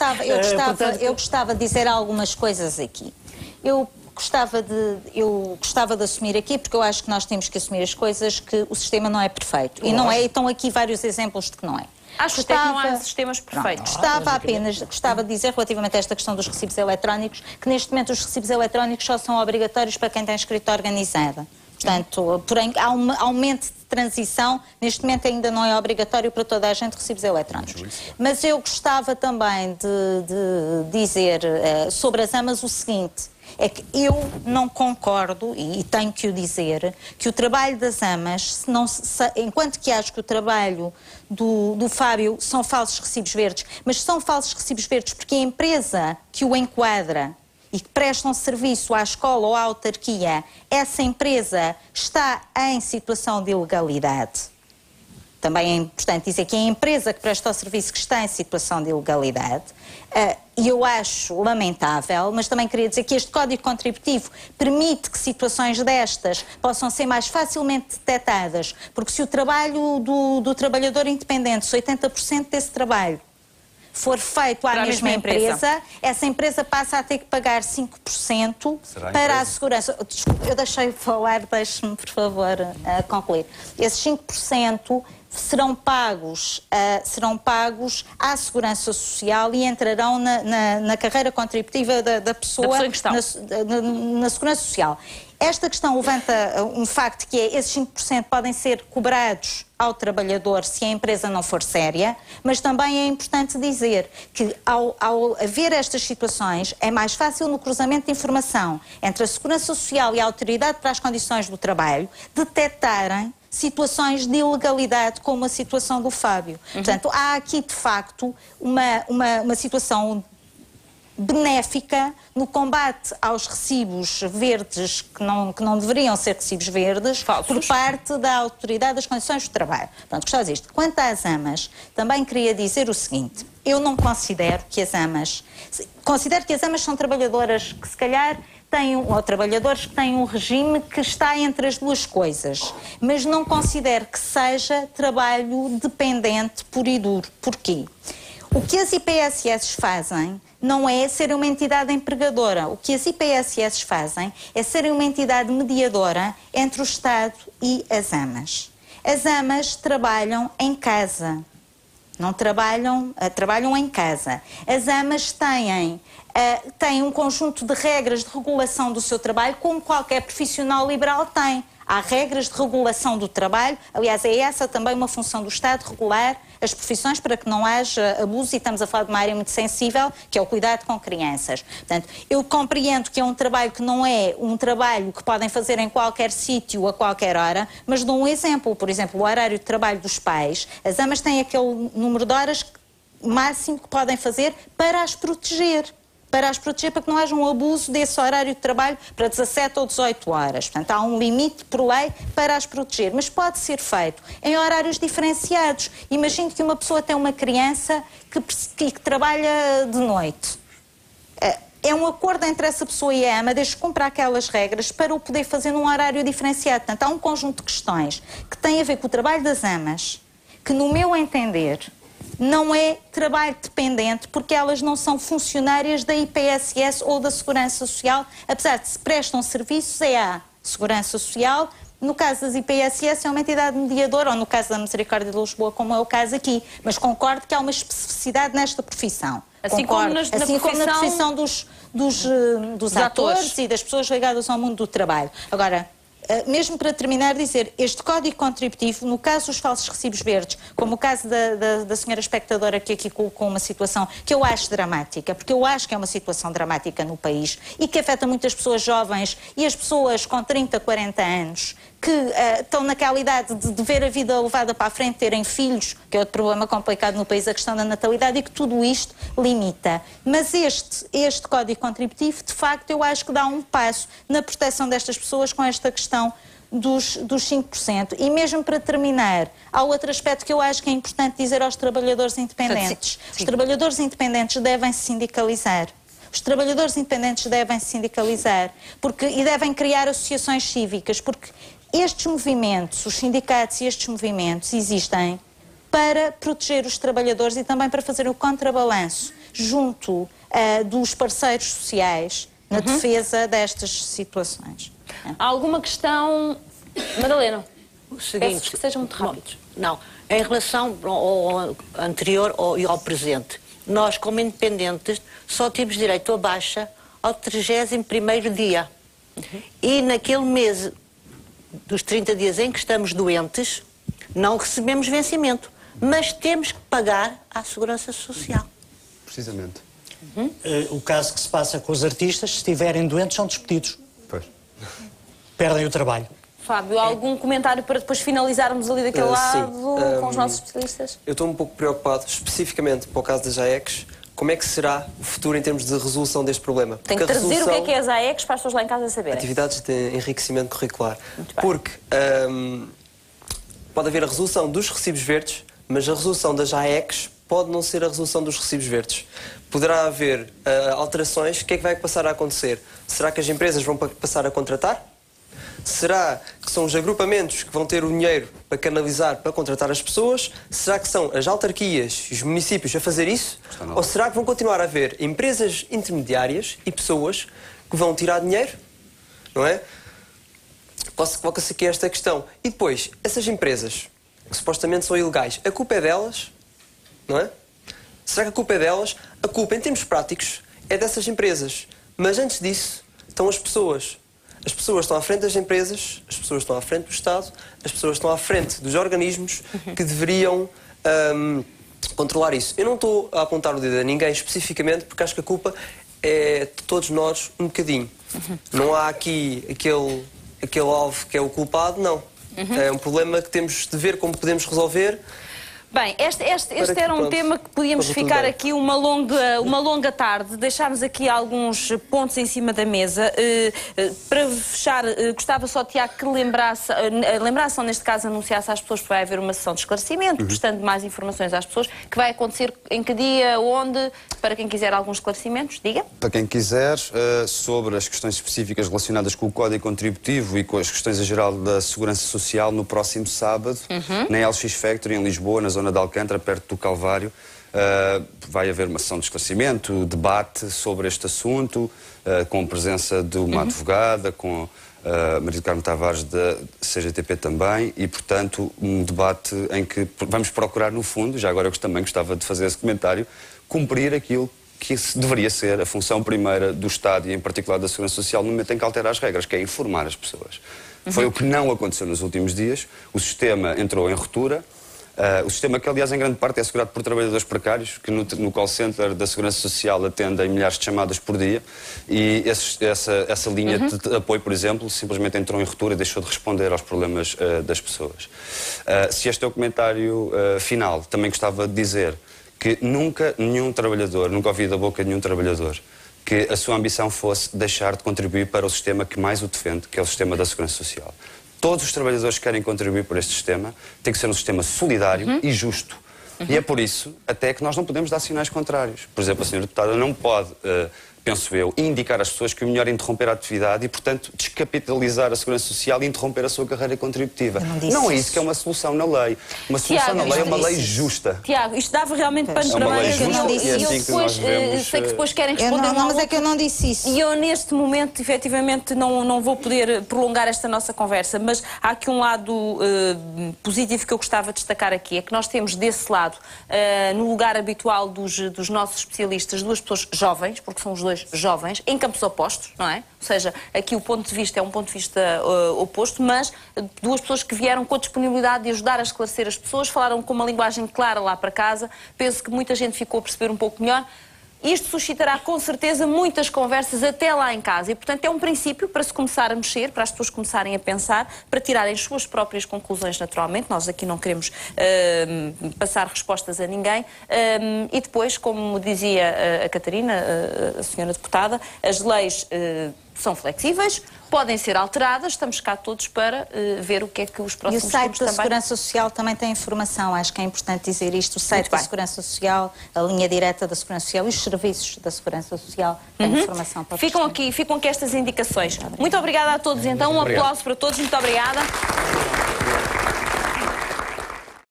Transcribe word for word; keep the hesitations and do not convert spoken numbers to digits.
gostava, eu, gostava, uh, portanto... eu gostava de dizer algumas coisas aqui. Eu gostava, de, eu gostava de assumir aqui, porque eu acho que nós temos que assumir as coisas, que o sistema não é perfeito. E não é, e estão aqui vários exemplos de que não é. Acho que não há sistemas perfeitos. Não, gostava apenas, gostava de dizer relativamente a esta questão dos recibos eletrónicos, que neste momento os recibos eletrónicos só são obrigatórios para quem tem escrita organizada. Portanto, porém, há um aumento de transição, neste momento ainda não é obrigatório para toda a gente recibos eletrónicos. Mas eu gostava também de, de dizer uh, sobre as AMAs o seguinte, é que eu não concordo, e tenho que o dizer, que o trabalho das AMAs, se não, se, enquanto que acho que o trabalho do, do Fábio são falsos recibos verdes, mas são falsos recibos verdes porque a empresa que o enquadra e que prestam serviço à escola ou à autarquia, essa empresa está em situação de ilegalidade. Também é importante dizer que é a empresa que presta o serviço que está em situação de ilegalidade. E eu acho lamentável, mas também queria dizer que este Código Contributivo permite que situações destas possam ser mais facilmente detectadas, porque se o trabalho do, do trabalhador independente, se oitenta por cento desse trabalho for feito à para mesma, mesma empresa, empresa, essa empresa passa a ter que pagar cinco por cento para a segurança. Desculpe, eu deixei falar, deixe-me, por favor, uh, concluir. Esses cinco por cento serão pagos, uh, serão pagos à Segurança Social e entrarão na, na, na carreira contributiva da, da pessoa, da pessoa na, na, na Segurança Social. Esta questão levanta um facto que é esses cinco por cento podem ser cobrados ao trabalhador se a empresa não for séria, mas também é importante dizer que ao, ao haver estas situações é mais fácil no cruzamento de informação entre a Segurança Social e a Autoridade para as Condições do Trabalho detectarem situações de ilegalidade como a situação do Fábio. Uhum. Portanto, há aqui de facto uma, uma, uma situação benéfica no combate aos recibos verdes que não, que não deveriam ser recibos verdes falsos por parte da Autoridade das Condições do Trabalho. Portanto, gostava de dizer isto. Quanto às AMAs, também queria dizer o seguinte, eu não considero que as AMAs, considero que as AMAs são trabalhadoras que se calhar têm, ou trabalhadores que têm um regime que está entre as duas coisas, mas não considero que seja trabalho dependente puro e duro. Porquê? O que as I P S S fazem não é ser uma entidade empregadora. O que as I P S S fazem é ser uma entidade mediadora entre o Estado e as AMAs. As AMAs trabalham em casa, não trabalham, uh, trabalham em casa. As AMAs têm, uh, têm um conjunto de regras de regulação do seu trabalho, como qualquer profissional liberal tem. Há regras de regulação do trabalho, aliás, é essa também uma função do Estado, regular as profissões para que não haja abuso, e estamos a falar de uma área muito sensível, que é o cuidado com crianças. Portanto, eu compreendo que é um trabalho que não é um trabalho que podem fazer em qualquer sítio, a qualquer hora, mas dou um exemplo, por exemplo, o horário de trabalho dos pais, as AMAs têm aquele número de horas máximo que podem fazer para as proteger. para as proteger, para que não haja um abuso desse horário de trabalho para dezassete ou dezoito horas. Portanto, há um limite por lei para as proteger, mas pode ser feito em horários diferenciados. Imagine que uma pessoa tem uma criança que, que, que trabalha de noite. É um acordo entre essa pessoa e a AMA, desde que cumpra aquelas regras, para o poder fazer num horário diferenciado. Portanto, há um conjunto de questões que têm a ver com o trabalho das AMAs, que, no meu entender, não é trabalho dependente, porque elas não são funcionárias da I P S S ou da Segurança Social, apesar de se prestam serviços é à Segurança Social. No caso das I P S S é uma entidade mediadora, ou no caso da Misericórdia de Lisboa, como é o caso aqui. Mas concordo que há uma especificidade nesta profissão. Assim concordo. como, nas, assim na, como profissão... na profissão dos, dos, dos, dos atores. atores e das pessoas ligadas ao mundo do trabalho. Agora, mesmo para terminar, dizer, este Código Contributivo, no caso dos falsos recibos verdes, como o caso da, da, da senhora espectadora que aqui colocou uma situação que eu acho dramática, porque eu acho que é uma situação dramática no país e que afeta muitas pessoas jovens e as pessoas com trinta, quarenta anos, que uh, estão naquela idade de, de ver a vida levada para a frente, terem filhos, que é outro problema complicado no país, a questão da natalidade, e que tudo isto limita. Mas este, este Código Contributivo, de facto, eu acho que dá um passo na proteção destas pessoas com esta questão dos, dos cinco por cento. E mesmo para terminar, há outro aspecto que eu acho que é importante dizer aos trabalhadores independentes. Sim, sim. Os trabalhadores independentes devem se sindicalizar. Os trabalhadores independentes devem se sindicalizar porque, e devem criar associações cívicas, porque estes movimentos, os sindicatos e estes movimentos existem para proteger os trabalhadores e também para fazer o contrabalanço junto uh, dos parceiros sociais na uhum. defesa destas situações. Há alguma questão, Madalena? O seguinte, peço que sejam muito rápidos. Não, em relação ao anterior e ao presente, nós, como independentes, só temos direito à baixa ao trigésimo primeiro dia. Uhum. E naquele mês dos trinta dias em que estamos doentes, não recebemos vencimento, mas temos que pagar à Segurança Social. Precisamente. Uhum. Uh, o caso que se passa com os artistas, se estiverem doentes, são despedidos. Pois. Perdem o trabalho. Fábio, algum comentário para depois finalizarmos ali daquele uh, lado um, com os nossos especialistas? Eu estou um pouco preocupado, especificamente para o caso das AECs, como é que será o futuro em termos de resolução deste problema? Tem que trazer resolução... o que é que é as AECs para as pessoas lá em casa saberem. Atividades de enriquecimento curricular. Porque um, pode haver a resolução dos recibos verdes, mas a resolução das AECs pode não ser a resolução dos recibos verdes. Poderá haver uh, alterações. O que é que vai passar a acontecer? Será que as empresas vão passar a contratar? Será que são os agrupamentos que vão ter o dinheiro para canalizar, para contratar as pessoas? Será que são as autarquias e os municípios a fazer isso? Ou será que vão continuar a haver empresas intermediárias e pessoas que vão tirar dinheiro? Não é? Coloca-se aqui esta questão. E depois, essas empresas que supostamente são ilegais, a culpa é delas? Não é? Será que a culpa é delas? A culpa, em termos práticos, é dessas empresas. Mas antes disso, estão as pessoas. As pessoas estão à frente das empresas, as pessoas estão à frente do Estado, as pessoas estão à frente dos organismos que deveriam um, controlar isso. Eu não estou a apontar o dedo a ninguém especificamente, porque acho que a culpa é de todos nós um bocadinho. Uhum. Não há aqui aquele, aquele alvo que é o culpado, não. Uhum. É um problema que temos de ver como podemos resolver. Bem, este, este, este era um pronto, tema que podíamos ficar aqui uma longa, uma longa tarde, deixámos aqui alguns pontos em cima da mesa. Uh, uh, para fechar, uh, gostava só, Tiago, que lembrasse, uh, lembrasse, ou neste caso anunciasse às pessoas que vai haver uma sessão de esclarecimento, uhum. prestando mais informações às pessoas, que vai acontecer em que dia, onde, para quem quiser alguns esclarecimentos, diga. Para quem quiser, uh, sobre as questões específicas relacionadas com o Código Contributivo e com as questões em geral da Segurança Social, no próximo sábado, uhum. na L X Factory, em Lisboa, na zona de Alcântara, perto do Calvário, uh, vai haver uma sessão de esclarecimento, debate sobre este assunto, uh, com a presença de uma uhum. advogada, com uh, Maria do Carmo Tavares da C G T P também, e, portanto, um debate em que vamos procurar, no fundo, já agora eu também gostava de fazer esse comentário, cumprir aquilo que deveria ser a função primeira do Estado e, em particular, da Segurança Social, no momento em que altera as regras, que é informar as pessoas. Uhum. Foi o que não aconteceu nos últimos dias. O sistema entrou em ruptura. Uh, o sistema que, aliás, em grande parte é assegurado por trabalhadores precários, que no, no call center da Segurança Social atendem milhares de chamadas por dia, e esse, essa, essa linha uhum. de apoio, por exemplo, simplesmente entrou em ruptura e deixou de responder aos problemas uh, das pessoas. Uh, se este é o comentário uh, final, também gostava de dizer que nunca nenhum trabalhador, nunca ouvi da boca de nenhum trabalhador, que a sua ambição fosse deixar de contribuir para o sistema que mais o defende, que é o sistema da Segurança Social. Todos os trabalhadores que querem contribuir por este sistema tem que ser um sistema solidário uhum. e justo. Uhum. E é por isso até que nós não podemos dar sinais contrários. Por exemplo, a senhora deputada não pode, uh, penso eu, indicar às pessoas que o melhor é interromper a atividade e, portanto, descapitalizar a Segurança Social e interromper a sua carreira contributiva. Não, não é isso que é uma solução na lei. Uma solução Tiago, na lei é uma lei justa. Tiago, isto dava realmente pano para mais. Eu não disse isso. Depois, sei que depois querem responder. Eu não, não, mas é que eu não disse isso. E eu, neste momento, efetivamente, não, não vou poder prolongar esta nossa conversa, mas há aqui um lado uh, positivo que eu gostava de destacar aqui, é que nós temos desse lado, uh, no lugar habitual dos, dos nossos especialistas, duas pessoas jovens, porque são os dois jovens, em campos opostos, não é? Ou seja, aqui o ponto de vista é um ponto de vista uh, oposto, mas duas pessoas que vieram com a disponibilidade de ajudar a esclarecer as pessoas, falaram com uma linguagem clara lá para casa, penso que muita gente ficou a perceber um pouco melhor. Isto suscitará com certeza muitas conversas até lá em casa e, portanto, é um princípio para se começar a mexer, para as pessoas começarem a pensar, para tirarem as suas próprias conclusões naturalmente. Nós aqui não queremos uh, passar respostas a ninguém. Uh, e depois, como dizia uh, a Catarina, uh, a senhora deputada, as leis uh, são flexíveis, podem ser alteradas, estamos cá todos para uh, ver o que é que os próximos tempos também... E o site da Segurança Social também tem informação, acho que é importante dizer isto, o site da Segurança Social, a linha direta da Segurança Social e os serviços da Segurança Social têm uhum. informação para ficam aqui, ficam aqui estas indicações. Muito obrigada a todos, então, um aplauso para todos, muito obrigada.